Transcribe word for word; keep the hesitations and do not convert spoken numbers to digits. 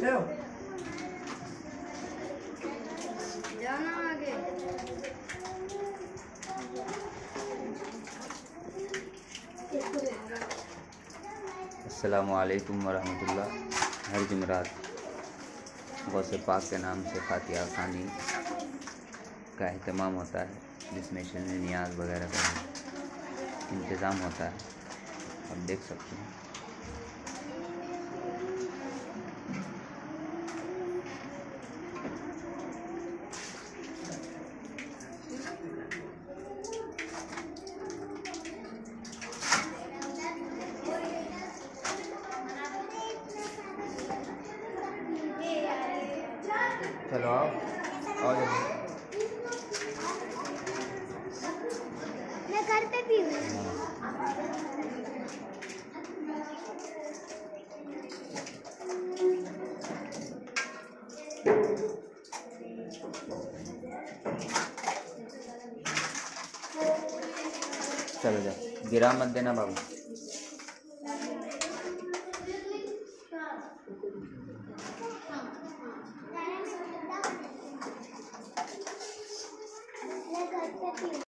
बैठे हो? जाना आगे। अस्सलामु अलैकुम वरहमतुल्लाह। हर जुमरात गौसे पाक के नाम से फातिहा खानी का अहतमाम होता है, जिसमें शज़्न नियाज़ वगैरह का इंतज़ाम होता है। आप देख सकते हैं। चलो आओ आओ जल्दी। मैं घर पे भी हूँ। चलो जाओ, गिरा मत देना बाबू। मैं घर पे भी हूँ।